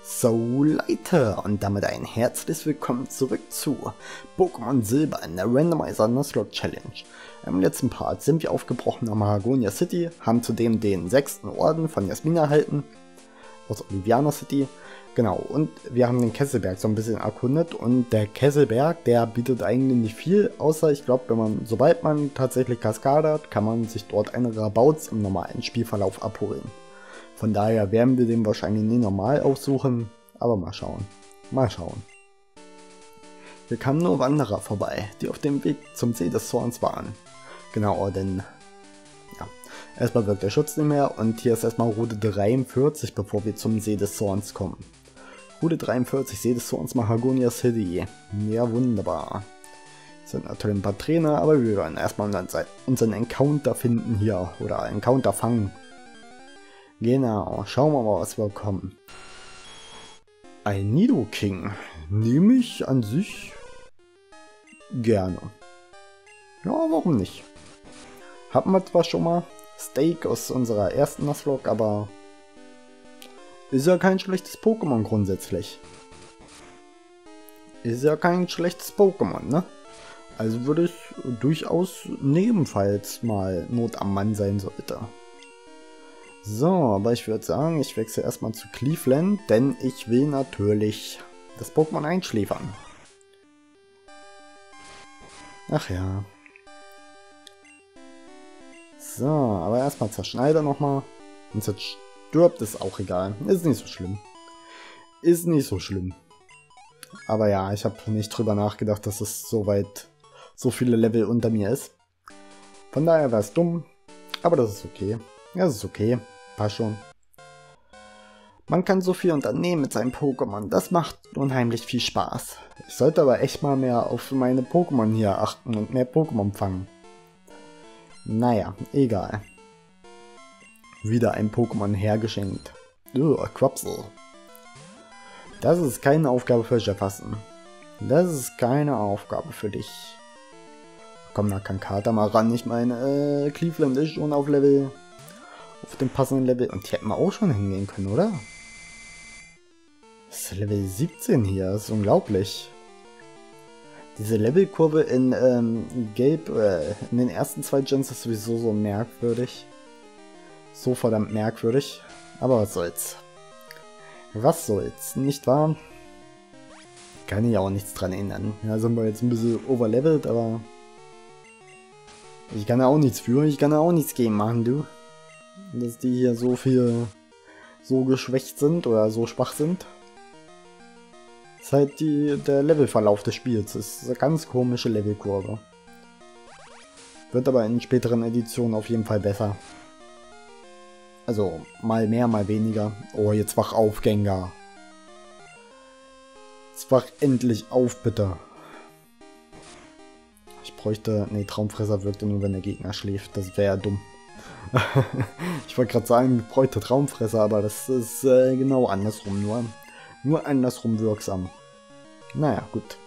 So Leute, und damit ein herzliches Willkommen zurück zu Pokémon Silber in der Randomizer Nuzlocke Challenge. Im letzten Part sind wir aufgebrochen nach Mahagonia City, haben zudem den 6. Orden von Jasmin erhalten, aus Oliviana City. Genau, und wir haben den Kesselberg so ein bisschen erkundet, und der Kesselberg, der bietet eigentlich nicht viel, außer ich glaube, sobald man tatsächlich Kaskade hat, kann man sich dort eine Rabauz im normalen Spielverlauf abholen. Von daher werden wir den wahrscheinlich nicht normal aufsuchen, aber mal schauen. Mal schauen. Hier kamen nur Wanderer vorbei, die auf dem Weg zum See des Zorns waren. Genau, denn ja, erstmal wirkt der Schutz nicht mehr, und hier ist erstmal Route 43, bevor wir zum See des Zorns kommen. Route 43, See des Zorns, Mahagonia City. Ja, wunderbar. Es sind natürlich ein paar Trainer, aber wir werden erstmal unseren Encounter finden hier, oder Encounter fangen. Genau, schauen wir mal, was wir bekommen. Ein Nidoking nehme ich an sich gerne. Ja, warum nicht? Hatten wir zwar schon mal Steak aus unserer ersten Nuzlocke, aber ist ja kein schlechtes Pokémon grundsätzlich. Ist ja kein schlechtes Pokémon, ne? Also würde ich durchaus nehmen, falls mal Not am Mann sein sollte. So, aber ich würde sagen, ich wechsle erstmal zu Cleveland, denn ich will natürlich das Pokémon einschläfern. Ach ja. So, aber erstmal zerschneide nochmal. Und zerstirbt, ist auch egal. Ist nicht so schlimm. Ist nicht so schlimm. Aber ja, ich habe nicht drüber nachgedacht, dass es so viele Level unter mir ist. Von daher wäre es dumm. Aber das ist okay. Ja, das ist okay. Passt schon. Man kann so viel unternehmen mit seinem Pokémon, das macht unheimlich viel Spaß. Ich sollte aber echt mal mehr auf meine Pokémon hier achten und mehr Pokémon fangen. Naja, egal. Wieder ein Pokémon hergeschenkt. Quapsel. Das ist keine Aufgabe für Jefferson. Das ist keine Aufgabe für dich. Komm, da kann Kater mal ran. Ich meine, Cleveland ist schon auf dem passenden Level, und hier hätten wir auch schon hingehen können, oder? Das ist Level 17 hier, das ist unglaublich. Diese Levelkurve in Gelb, in den ersten 2 Gens ist sowieso so merkwürdig. So verdammt merkwürdig. Aber was soll's. Was soll's, nicht wahr? Kann ich auch nichts dran ändern. Ja, sind wir jetzt ein bisschen overlevelt, aber ich kann ja auch nichts für, ich kann ja auch nichts gegen machen, du. Dass die hier so geschwächt sind oder so schwach sind. Das ist halt der Levelverlauf des Spiels. Das ist eine ganz komische Levelkurve. Wird aber in späteren Editionen auf jeden Fall besser. Also mal mehr, mal weniger. Oh, jetzt wach auf, Gengar. Jetzt wach endlich auf, bitte. Ich bräuchte... Ne, Traumfresser wirkte nur, wenn der Gegner schläft. Das wäre ja dumm. Ich wollte gerade sagen, ich bräuchte Traumfresser, aber das ist genau andersrum, nur andersrum wirksam. Naja, gut.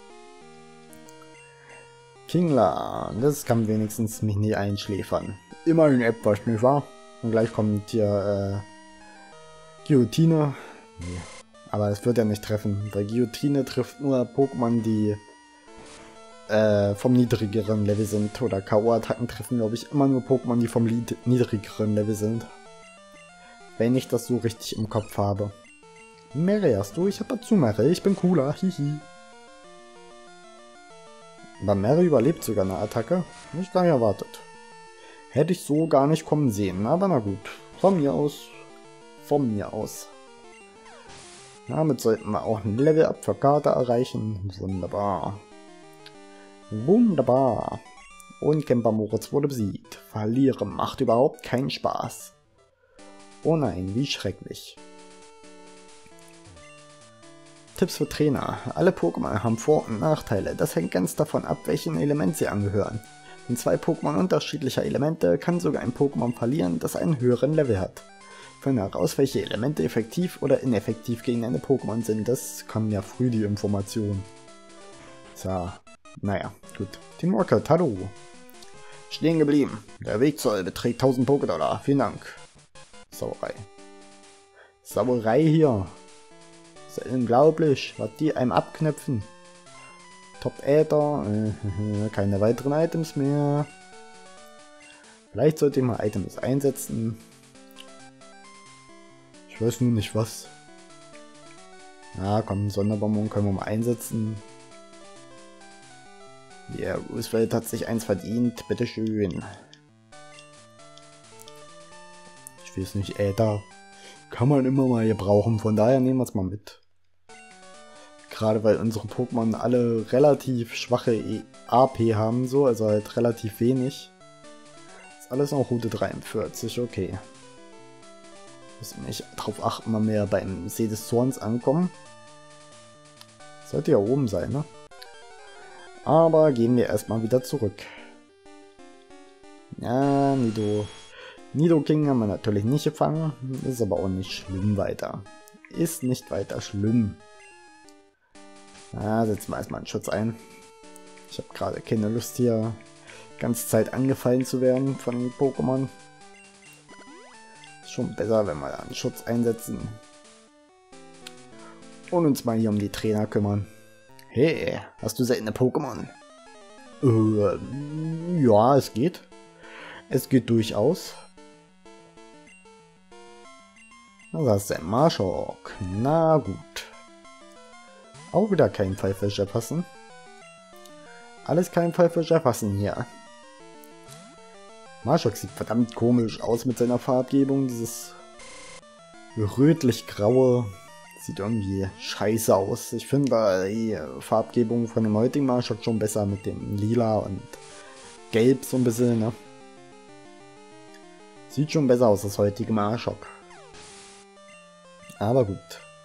Kingler, das kann wenigstens mich nie einschläfern. Immerhin etwas, nicht wahr? Und gleich kommt hier Guillotine. Nee, aber es wird ja nicht treffen, weil Guillotine trifft nur Pokémon, die vom niedrigeren Level sind, oder K.O.-Attacken treffen, glaube ich, immer nur Pokémon, die vom niedrigeren Level sind. Wenn ich das so richtig im Kopf habe. Mary hast du? Ich hab dazu Mary, ich bin cooler, hihi. Aber Mary überlebt sogar eine Attacke. Nicht gar nicht erwartet. Hätte ich so gar nicht kommen sehen, aber na gut. Von mir aus. Von mir aus. Damit sollten wir auch ein Level-Up für Kater erreichen. Wunderbar. Wunderbar. Und Camper Moritz wurde besiegt. Verlieren macht überhaupt keinen Spaß. Oh nein, wie schrecklich. Tipps für Trainer. Alle Pokémon haben Vor- und Nachteile. Das hängt ganz davon ab, welchem Element sie angehören. Wenn 2 Pokémon unterschiedlicher Elemente, kann sogar ein Pokémon verlieren, das einen höheren Level hat. Finde heraus, welche Elemente effektiv oder ineffektiv gegen eine Pokémon sind. Das kam ja früh, die Information. So. Naja, gut. Team Rocket, hallo. Stehen geblieben. Der Wegzoll beträgt 1000 Pokédollar. Vielen Dank. Sauerei. Sauerei hier. ist ja unglaublich, was die einem abknöpfen. Top Äther, keine weiteren Items mehr. Vielleicht sollte ich mal Items einsetzen. Ich weiß nur nicht was. Ja, komm, Sonderbonbon können wir mal einsetzen. Ja, Roosevelt hat sich eins verdient, bitteschön. Ich weiß nicht, Äther kann man immer mal gebrauchen, von daher nehmen wir es mal mit. Gerade weil unsere Pokémon alle relativ schwache AP haben, so, also halt relativ wenig. Ist alles noch Route 43, okay. Muss mich drauf achten, mal mehr beim See des Zorns ankommen. Sollte ja oben sein, ne? Aber gehen wir erstmal wieder zurück. Ja, Nidoking haben wir natürlich nicht gefangen. Ist aber auch nicht schlimm weiter. Ist nicht weiter schlimm. Ja, setzen wir erstmal einen Schutz ein. Ich habe gerade keine Lust hier die ganze Zeit angefallen zu werden von Pokémon. Ist schon besser, wenn wir einen Schutz einsetzen. Und uns mal hier um die Trainer kümmern. Hey, hast du seltene Pokémon? Ja, es geht. Es geht durchaus. Was ist denn Marshok? Na gut. Auch wieder kein Fall für Jefferson. Alles kein Fall für Jefferson hier. Marshok sieht verdammt komisch aus mit seiner Farbgebung. Dieses rötlich-graue sieht irgendwie scheiße aus. Ich finde die Farbgebung von dem heutigen Marshok schon besser mit dem Lila und Gelb so ein bisschen, ne? Sieht schon besser aus, das heutige Marshok. Aber gut.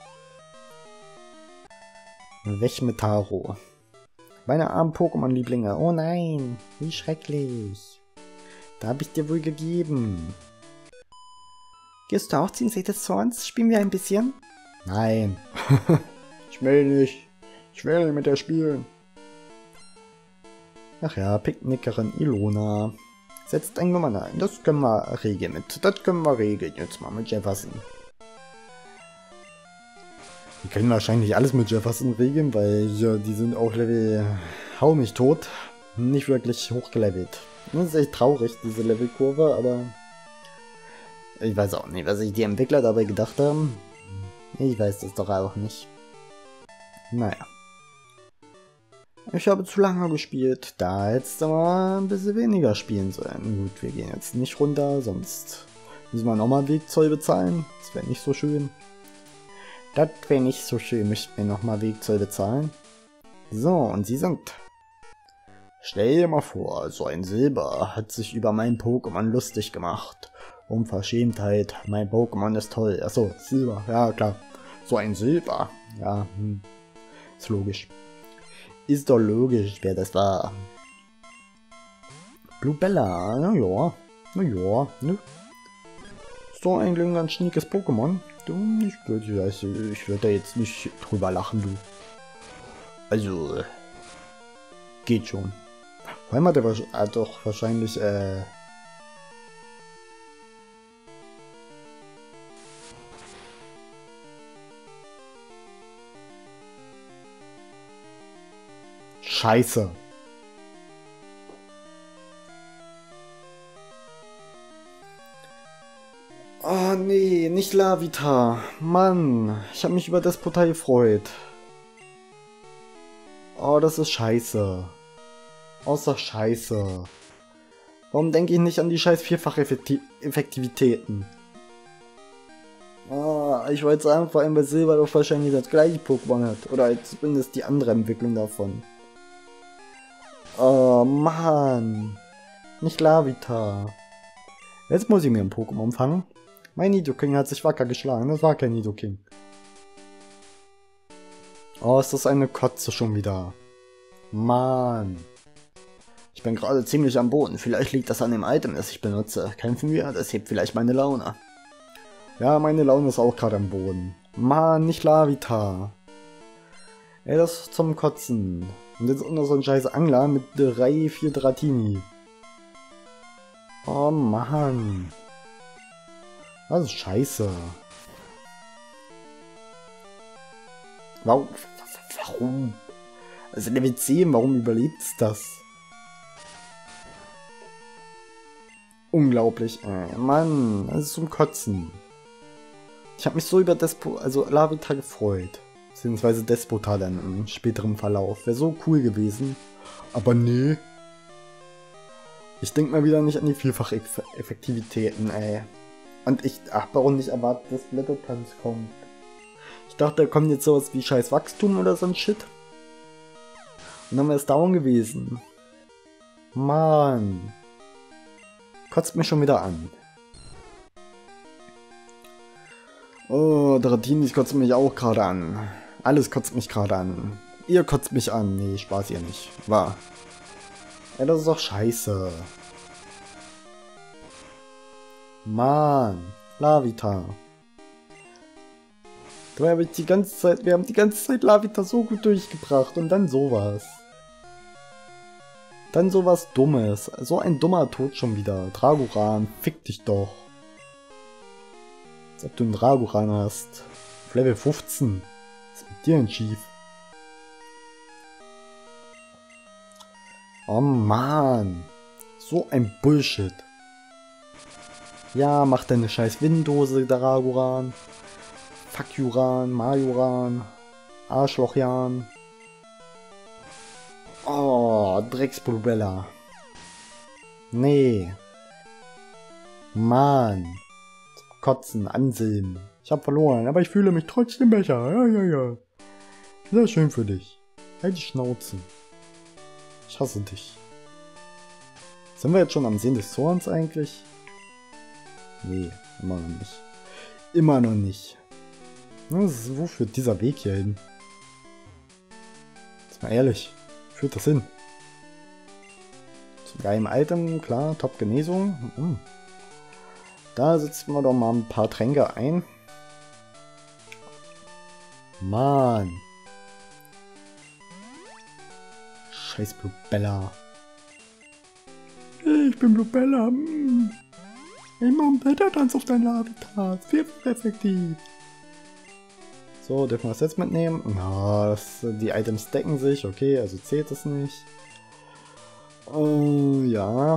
Weg mit Taro. Meine armen Pokémon-Lieblinge. Oh nein, wie schrecklich. Da habe ich dir wohl gegeben. Gehst du auch zum See des Zorns? Spielen wir ein bisschen? Nein. Ich will nicht. Ich will nicht mit der spielen. Ach ja, Picknickerin Ilona. Setzt ein Nummer ein. Das können wir regeln mit. Das können wir regeln jetzt mal mit Jefferson. Wir können wahrscheinlich alles mit Jefferson regeln, weil ja, die sind auch Level hau mich tot. Nicht wirklich hochgelevelt. Das ist echt traurig, diese Levelkurve, aber ich weiß auch nicht, was sich die Entwickler dabei gedacht haben. Ich weiß das doch auch nicht. Naja. Ich habe zu lange gespielt. Da hättest du mal ein bisschen weniger spielen sollen. Gut, wir gehen jetzt nicht runter, sonst müssen wir nochmal Wegzoll bezahlen. Das wäre nicht so schön. Das wäre nicht so schön, müssten wir nochmal Wegzoll bezahlen. So, und sie sind. Stell dir mal vor, so ein Silber hat sich über mein Pokémon lustig gemacht. Unverschämtheit, mein Pokémon ist toll. Achso, Silber, ja klar. So ein Silber, ja, ist logisch. Ist doch logisch, wer das war. Blubella, naja, ne? Ist doch eigentlich ein ganz schniekes Pokémon. Ich würde da jetzt nicht drüber lachen, du. Also, geht schon. Vor allem hat er doch wahrscheinlich, Scheiße. Oh nee, nicht Lavita. Mann, ich habe mich über das Portal gefreut. Oh, das ist scheiße. Außer scheiße. Warum denke ich nicht an die scheiß Vierfach-Effektivitäten? Oh, ich wollte sagen, vor allem weil Silber doch wahrscheinlich das gleiche Pokémon hat. Oder zumindest die andere Entwicklung davon. Oh, Mann. Nicht Lavita. Jetzt muss ich mir ein Pokémon fangen. Mein Nidoking hat sich wacker geschlagen. Das war kein Nidoking. Oh, ist das eine Kotze schon wieder. Mann. Ich bin gerade ziemlich am Boden. Vielleicht liegt das an dem Item, das ich benutze. Kämpfen wir? Das hebt vielleicht meine Laune. Ja, meine Laune ist auch gerade am Boden. Mann, nicht Lavita. Ey, das ist zum Kotzen. Und jetzt auch noch so ein scheiß Angler mit 3-4 Dratini. Oh Mann. Das ist scheiße. Warum? Warum? Also Level 10, warum überlebt es das? Unglaublich, ey. Mann, das ist zum Kotzen. Ich habe mich so über Larvitar gefreut. Beziehungsweise Despota dann im späteren Verlauf. Wäre so cool gewesen. Aber nee. Ich denke mal wieder nicht an die Vielfach-Effektivitäten, ey. Und ich habe auch nicht erwartet, dass Blättertanz kommt. Ich dachte, da kommt jetzt sowas wie scheiß Wachstum oder so ein Shit. Und dann wäre es down gewesen. Mann. Kotzt mich schon wieder an. Oh, Dratinis kotzt mich auch gerade an. Alles kotzt mich gerade an. Ihr kotzt mich an. Nee, Spaß ihr nicht. Wahr. Ja, das ist doch scheiße. Mann. Larvitar. Wir haben die ganze Zeit Larvitar so gut durchgebracht und dann sowas. Dann sowas Dummes. So ein dummer Tod schon wieder. Dragoran, fick dich doch. Als ob du einen Dragoran hast. Auf Level 15. Was ist mit dir denn schief? Oh Mann. So ein Bullshit. Ja, mach deine scheiß Windose, Dragoran. Fuck Juran, Majoran. Arschlochjan. Oh, Drecksbrubella. Nee. Mann. Zum Kotzen, Anselm. Ich hab verloren, aber ich fühle mich trotzdem besser. Ja, ja, ja. Sehr schön für dich. Halt die Schnauze. Ich hasse dich. Sind wir jetzt schon am Sehen des Zorns eigentlich? Nee, immer noch nicht. Immer noch nicht. Wo führt dieser Weg hier hin? Jetzt mal ehrlich. Führt das hin? Zum geilen Item, klar, Top Genesung. Da setzen wir doch mal ein paar Tränke ein. Mann. Scheiß Blubella. Ich bin Blubella. Ich mach einen Blättertanz auf dein Larvitar. Viel effektiv. So, dürfen wir das jetzt mitnehmen? Ja, die Items decken sich. Okay, also zählt es nicht. Ja.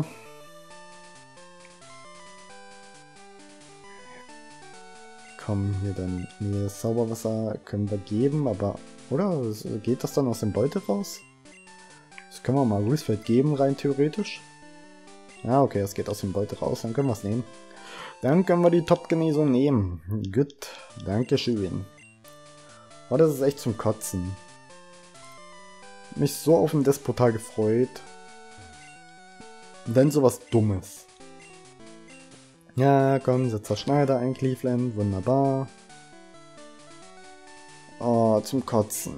Komm, hier dann. Nee, das Zauberwasser können wir geben, aber... Oder? Geht das dann aus dem Beutel raus? Das können wir mal Ruisfeld geben, rein theoretisch. Ja, okay, das geht aus dem Beutel raus, dann können wir es nehmen. Dann können wir die Top-Genesung nehmen. Gut, dankeschön. Oh, das ist echt zum Kotzen. Mich so auf den Despota gefreut. Und dann sowas Dummes. Ja, komm, setz das Schneider ein, Cleveland. Wunderbar. Oh, zum Kotzen.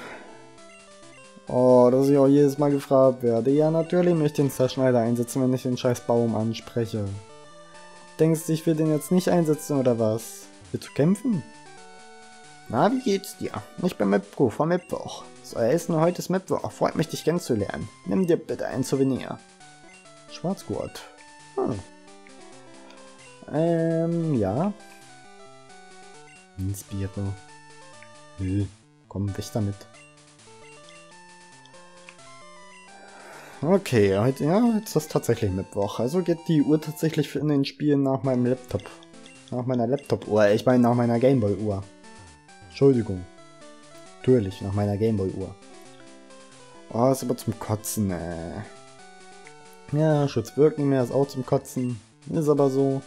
Oh, dass ich auch jedes Mal gefragt werde. Ja, natürlich möchte ich den Zerschneider einsetzen, wenn ich den scheiß Baum anspreche. Denkst du, ich will den jetzt nicht einsetzen, oder was? Willst du kämpfen? Na, wie geht's dir? Ich bin Mipko vom Mittwoch. So, Essen heute ist Mittwoch. Freut mich, dich kennenzulernen. Nimm dir bitte ein Souvenir. Schwarzgurt. Ja. Inspire. Komm, weg damit. Okay, heute, ja, jetzt ist das tatsächlich Mittwoch. Also geht die Uhr tatsächlich in den Spielen nach meinem Laptop. Nach meiner Laptop-Uhr. Ich meine nach meiner Gameboy-Uhr. Entschuldigung. Natürlich, nach meiner Gameboy-Uhr. Oh, ist aber zum Kotzen, Ja, Schutz wirkt nicht mehr, ist auch zum Kotzen. Ist aber so.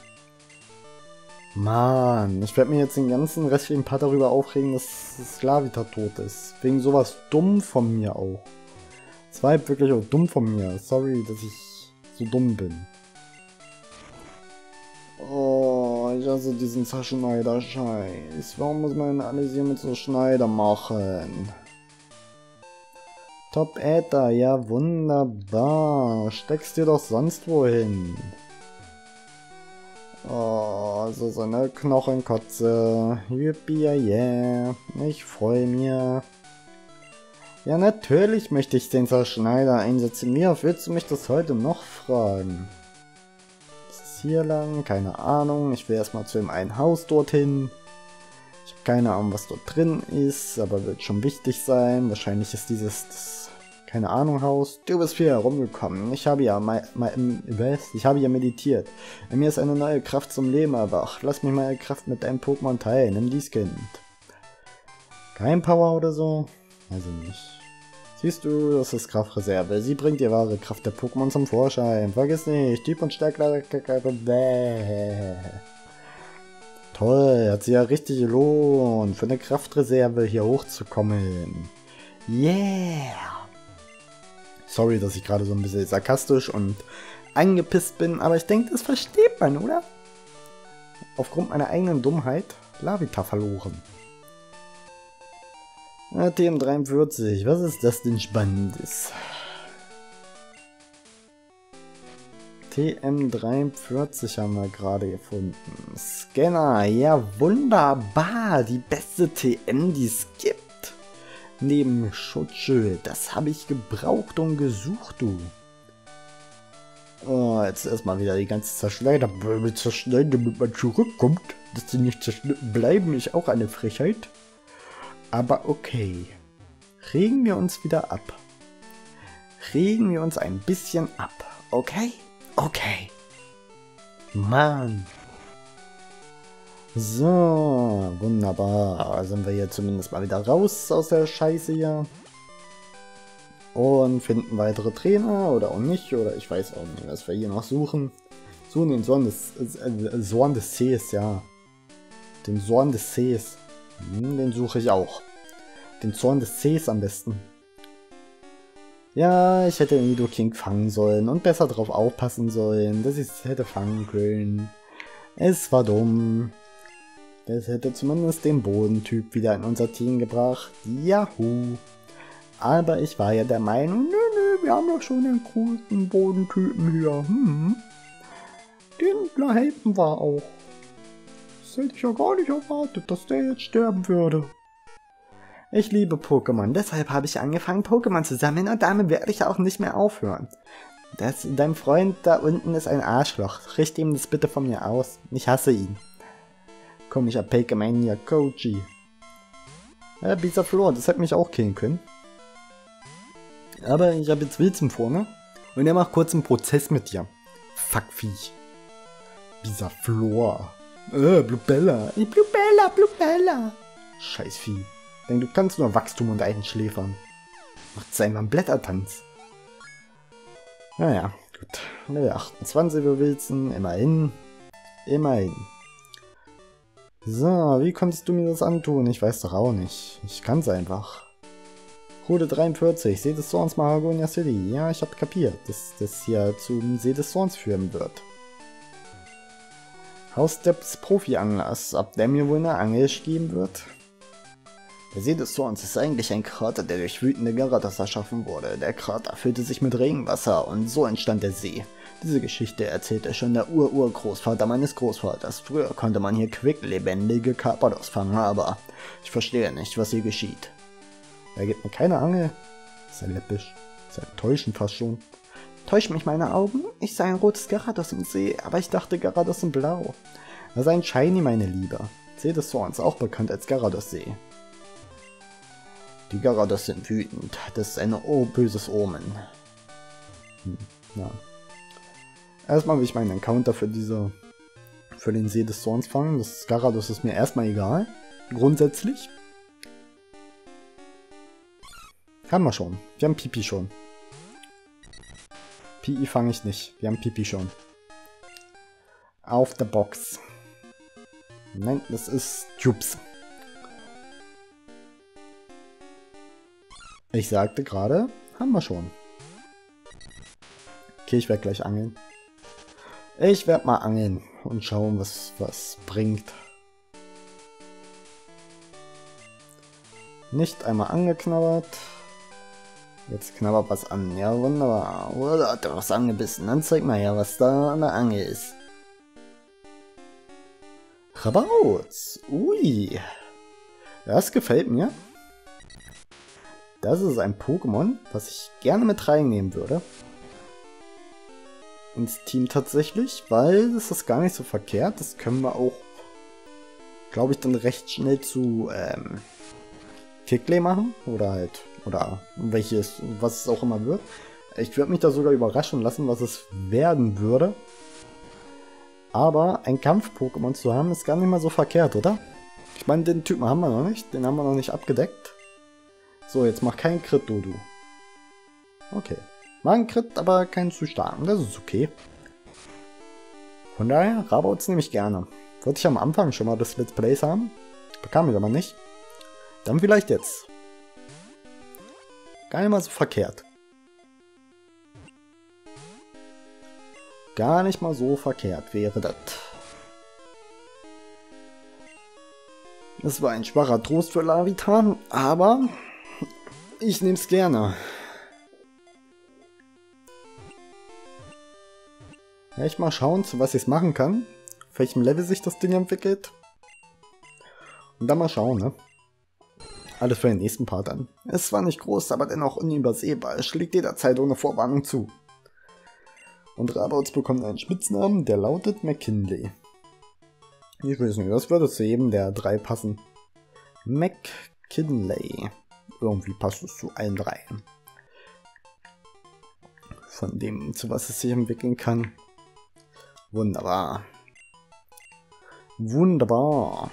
Mann, ich werde mir jetzt den ganzen restlichen Part darüber aufregen, dass das Larvitar tot ist. Wegen sowas dumm von mir auch. Das war halt wirklich auch dumm von mir. Sorry, dass ich so dumm bin. Oh, ich hasse diesen Zerschneider-Scheiß. Warum muss man alles hier mit so Schneider machen? Top Äther, ja wunderbar. Steckst dir doch sonst wohin. Oh, so eine Knochenkotze. Yippie, yeah. Ich freue mich. Ja, natürlich möchte ich den Zerschneider einsetzen. Wie oft willst du mich das heute noch fragen? Ist es hier lang? Keine Ahnung. Ich will erstmal zu dem einen Haus dorthin. Ich habe keine Ahnung, was dort drin ist, aber wird schon wichtig sein. Wahrscheinlich ist das keine Ahnung, Haus. Du bist hier herumgekommen. Ich habe ja meditiert. In mir ist eine neue Kraft zum Leben erwacht. Lass mich meine Kraft mit deinem Pokémon teilen. Nimm dies Kind. Kein Power oder so? Also nicht. Siehst du, das ist Kraftreserve. Sie bringt die wahre Kraft der Pokémon zum Vorschein. Vergiss nicht, Typ und Stärke. Toll, hat sie ja richtig gelohnt, für eine Kraftreserve hier hochzukommen. Yeah! Sorry, dass ich gerade so ein bisschen sarkastisch und angepisst bin, aber ich denke, das versteht man, oder? Aufgrund meiner eigenen Dummheit Lavita verloren. TM43, was ist das denn Spannendes? TM43 haben wir gerade gefunden. Scanner, ja wunderbar, die beste TM, die es gibt. Neben Schutzschild, das habe ich gebraucht und gesucht, du. Oh, jetzt erstmal wieder die ganze Zerschneiderböbel zerschneiden, damit man zurückkommt. Dass die nicht zerschnitten bleiben, ist auch eine Frechheit. Aber okay. Regen wir uns wieder ab. Regen wir uns ein bisschen ab, okay? Okay. Mann. So, wunderbar. Sind wir hier zumindest mal wieder raus aus der Scheiße hier. Und finden weitere Trainer oder auch nicht. Oder ich weiß auch nicht, was wir hier noch suchen. Suchen den Zorn des Sees, ja. Den Zorn des Sees. Den suche ich auch. Den Zorn des Sees am besten. Ja, ich hätte den Nidoking fangen sollen und besser drauf aufpassen sollen, dass ich es hätte fangen können. Es war dumm. Das hätte zumindest den Bodentyp wieder in unser Team gebracht. Yahoo! Aber ich war ja der Meinung, nö, wir haben doch schon einen guten Bodentypen hier. Den behalten wir auch. Das hätte ich ja gar nicht erwartet, dass der jetzt sterben würde. Ich liebe Pokémon, deshalb habe ich angefangen Pokémon zu sammeln und damit werde ich auch nicht mehr aufhören. Dein Freund da unten ist ein Arschloch. Richte ihm das bitte von mir aus. Ich hasse ihn. Komischer Pokémon Koji. Ja, Bisaflor, das hätte mich auch killen können. Aber ich habe jetzt Wilson vor mir. Und er macht kurz einen Prozess mit dir. Fuck Viech. Bisaflor. Blubella. Blubella. Scheiß Vieh. Denn du kannst nur Wachstum und Einschläfern. Macht's einfach einen Blättertanz. Naja, gut. Level 28 für Wilson. Immerhin. So, wie konntest du mir das antun? Ich weiß doch auch nicht. Ich kann's einfach. Route 43, See des Zorns, Mahagonia City. Ja, ich hab kapiert, dass das hier zum See des Zorns führen wird. Haus des Profi-Anglers, ab der mir wohl eine Angel geben wird. Der See des Zorns ist eigentlich ein Krater, der durch wütende Gyarados erschaffen wurde. Der Krater füllte sich mit Regenwasser und so entstand der See. Diese Geschichte erzählte schon der Urgroßvater meines Großvaters. Früher konnte man hier quicklebendige Carpados fangen, aber ich verstehe nicht, was hier geschieht. Er gibt mir keine Angel. Ist ja läppisch. Ist ja enttäuschend fast schon. Täuschen mich meine Augen? Ich sah ein rotes Gyarados im See, aber ich dachte Gyarados sind blau. Das ist ein Shiny, meine Liebe. See des Zorns, auch bekannt als Gyarados-See. Die Gyarados sind wütend. Das ist ein böses Omen. Ja. Erstmal will ich meinen Encounter für den See des Zorns fangen. Das Gyarados ist mir erstmal egal. Grundsätzlich. Haben wir schon. Wir haben Pipi schon. Pi fange ich nicht. Wir haben Pipi schon. Auf der Box. Nein, das ist Tubes. Ich sagte gerade, haben wir schon. Okay, ich werde gleich angeln. Ich werde mal angeln und schauen, was bringt. Nicht einmal angeknabbert. Jetzt knabbert was an. Ja, wunderbar. Oder hat er was angebissen? Dann zeig mal her, was da an der Angel ist. Rabauz. Ui. Das gefällt mir. Das ist ein Pokémon, was ich gerne mit reinnehmen würde. Ins Team tatsächlich, weil das ist gar nicht so verkehrt. Das können wir auch glaube ich, dann recht schnell zu Kickley machen. Oder was es auch immer wird. Ich würde mich da sogar überraschen lassen, was es werden würde. Aber ein Kampf-Pokémon zu haben, ist gar nicht mal so verkehrt, oder? Ich meine, den Typen haben wir noch nicht. Den haben wir noch nicht abgedeckt. So, jetzt mach keinen Crit, Dodu. Okay. Mach einen Crit, aber keinen zu starken. Das ist okay. Von daher, Rabauts nehme ich gerne. Wollte ich am Anfang schon mal das Let's Plays haben. Bekam ich aber nicht. Dann vielleicht jetzt. Gar nicht mal so verkehrt. Gar nicht mal so verkehrt wäre das. Das war ein schwacher Trost für Larvitar, aber ich nehme es gerne. Ja, ich mal schauen, zu was ich es machen kann. Auf welchem Level sich das Ding entwickelt. Und dann mal schauen, ne? Alles für den nächsten Part an. Es war nicht groß, aber dennoch unübersehbar. Es schlägt jederzeit ohne Vorwarnung zu. Und Rabauts bekommt einen Spitznamen, der lautet McKinley. Ich weiß nicht, das würde zu jedem der 3 passen. McKinley. Irgendwie passt es zu allen 3. Von dem, zu was es sich entwickeln kann. Wunderbar. Wunderbar.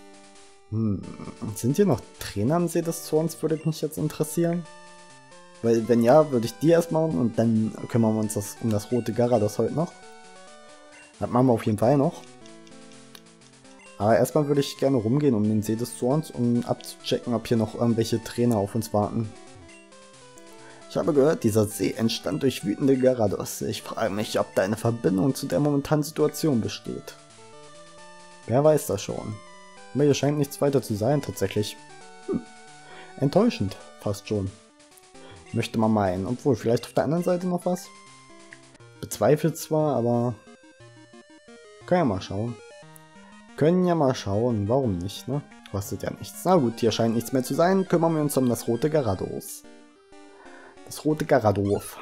Sind hier noch Trainer am See des Zorns, würde mich jetzt interessieren. Weil wenn ja, würde ich die erstmal und dann kümmern wir uns um das rote Garados heute noch. Das machen wir auf jeden Fall noch. Aber erstmal würde ich gerne rumgehen um den See des Zorns, um abzuchecken, ob hier noch irgendwelche Trainer auf uns warten. Ich habe gehört, dieser See entstand durch wütende Garados. Ich frage mich, ob da eine Verbindung zu der momentanen Situation besteht. Wer weiß das schon. Aber hier scheint nichts weiter zu sein, tatsächlich. Enttäuschend, fast schon. Möchte man meinen. Obwohl, vielleicht auf der anderen Seite noch was? Bezweifelt zwar, aber... Können ja mal schauen. Können ja mal schauen, warum nicht, ne? Kostet ja nichts. Na gut, hier scheint nichts mehr zu sein. Kümmern wir uns um das rote Garados. Das rote Garados.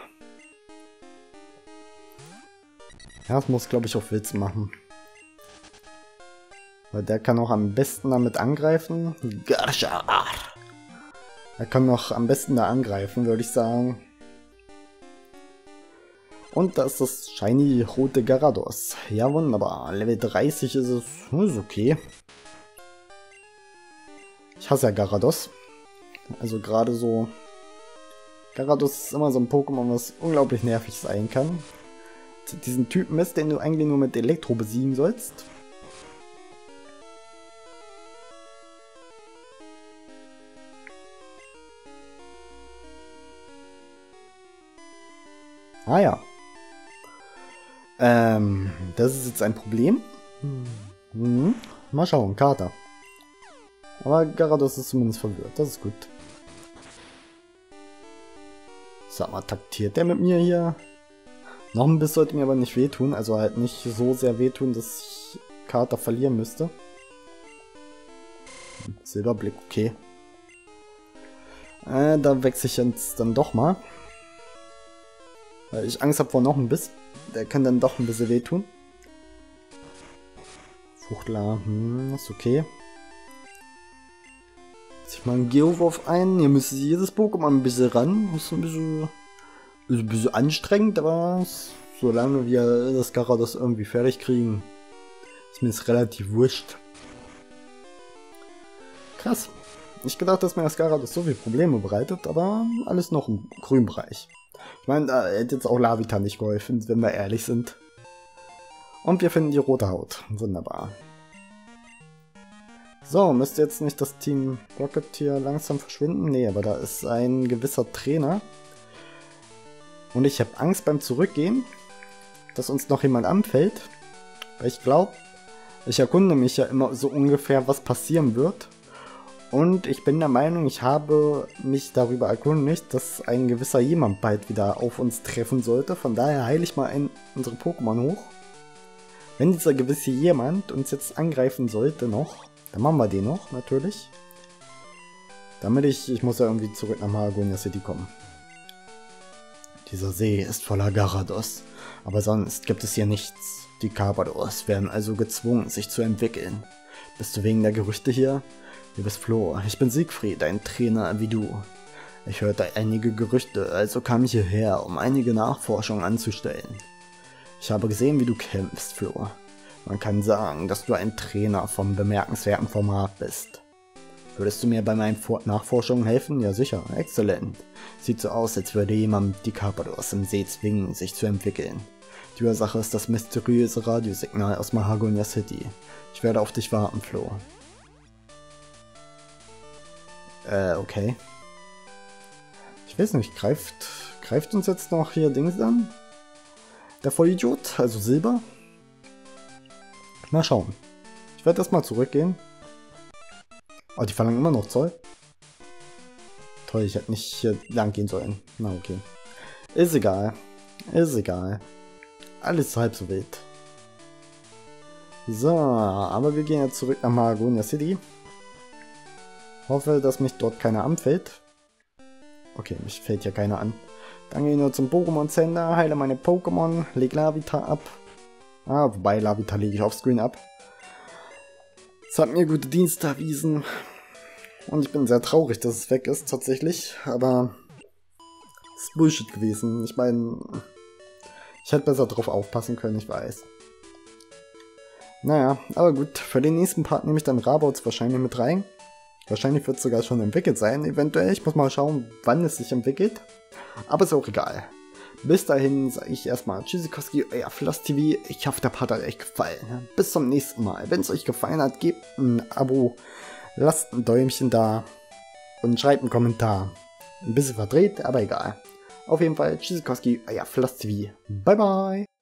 Ja, das muss, glaube ich, auch Witz machen. Weil der kann auch am besten damit angreifen. Er kann noch am besten da angreifen, würde ich sagen. Und da ist das shiny rote Garados. Ja, wunderbar. Level 30 ist es. Ist okay. Ich hasse ja Garados. Also gerade so... Garados ist immer so ein Pokémon, was unglaublich nervig sein kann. Diesen Typen ist, den du eigentlich nur mit Elektro besiegen sollst. Ah ja. Das ist jetzt ein Problem. Mal schauen, Kater. Aber Garados ist zumindest verwirrt, das ist gut. Sag mal, taktiert der mit mir hier? Noch ein Biss sollte mir aber nicht wehtun, also halt nicht so sehr wehtun, dass ich Kater verlieren müsste. Silberblick, okay. Da wechsle ich jetzt dann doch mal. Weil ich Angst habe vor noch ein Biss. Der kann dann doch ein bisschen wehtun. Fuchtler, ist okay. Zieh mal einen Geowurf ein. Hier müsste jedes Pokémon ein bisschen ran. Ist ein bisschen anstrengend, aber solange wir das Garados irgendwie fertig kriegen, ist mir das relativ wurscht. Krass. Ich gedacht, dass mir das Garados so viele Probleme bereitet, aber alles noch im grünen Bereich. Ich meine, da hätte jetzt auch Larvitar nicht geholfen, wenn wir ehrlich sind. Und wir finden die rote Haut. Wunderbar. So, müsste jetzt nicht das Team Rocket hier langsam verschwinden? Nee, aber da ist ein gewisser Trainer. Und ich habe Angst beim Zurückgehen, dass uns noch jemand anfällt. Weil ich glaube, ich erkunde mich ja immer so ungefähr, was passieren wird. Und ich bin der Meinung, ich habe mich darüber erkundigt, dass ein gewisser jemand bald wieder auf uns treffen sollte. Von daher heile ich mal unsere Pokémon hoch. Wenn dieser gewisse jemand uns jetzt angreifen sollte noch, dann machen wir den noch, natürlich. Damit ich muss ja irgendwie zurück nach Mahagonia City kommen. Dieser See ist voller Garados, aber sonst gibt es hier nichts. Die Carpadors werden also gezwungen, sich zu entwickeln. Bist du wegen der Gerüchte hier? Liebes Flo, ich bin Siegfried, ein Trainer wie du. Ich hörte einige Gerüchte, also kam ich hierher, um einige Nachforschungen anzustellen. Ich habe gesehen, wie du kämpfst, Flo. Man kann sagen, dass du ein Trainer vom bemerkenswerten Format bist. Würdest du mir bei meinen Nachforschungen helfen? Ja sicher, exzellent. Sieht so aus, als würde jemand die Carpadors im See zwingen, sich zu entwickeln. Die Ursache ist das mysteriöse Radiosignal aus Mahagonia City. Ich werde auf dich warten, Flo. Okay. Ich weiß nicht, greift uns jetzt noch hier Dings an? Der Vollidiot, also Silber? Mal schauen. Ich werde erstmal zurückgehen. Oh, die verlangen immer noch Zoll. Toll, ich hätte nicht hier lang gehen sollen. Na okay. Ist egal. Ist egal. Alles halb so wild. So, aber wir gehen jetzt zurück nach Mahagonia City. Hoffe, dass mich dort keiner anfällt. Okay, mich fällt ja keiner an. Dann gehe ich nur zum Pokémon Center, heile meine Pokémon, leg Lavita ab. Ah, wobei Lavita lege ich offscreen ab. Es hat mir gute Dienste erwiesen. Und ich bin sehr traurig, dass es weg ist, tatsächlich. Aber es ist Bullshit gewesen. Ich meine, ich hätte besser drauf aufpassen können, ich weiß. Naja, aber gut. Für den nächsten Part nehme ich dann Rabauts wahrscheinlich mit rein. Wahrscheinlich wird es sogar schon entwickelt sein, eventuell. Ich muss mal schauen, wann es sich entwickelt. Aber ist auch egal. Bis dahin sage ich erstmal Tschüssikowski, euer FlossTV. Ich hoffe, der Part hat euch gefallen. Bis zum nächsten Mal. Wenn es euch gefallen hat, gebt ein Abo, lasst ein Däumchen da und schreibt einen Kommentar. Ein bisschen verdreht, aber egal. Auf jeden Fall Tschüssikowski, euer FlossTV. Bye bye.